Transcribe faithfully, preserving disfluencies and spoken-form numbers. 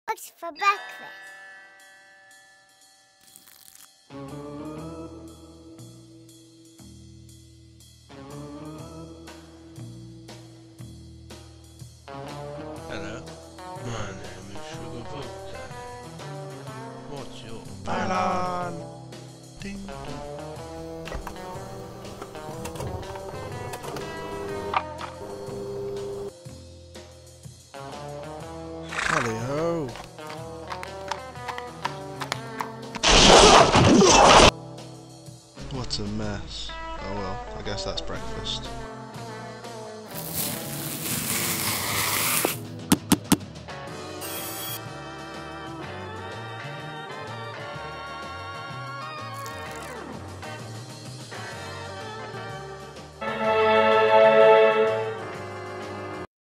What's for breakfast? Hello, my name is Sugarfoot Daddy. What's your Balan! Ding dong. Tally-ho! What a mess. Oh well, I guess that's breakfast.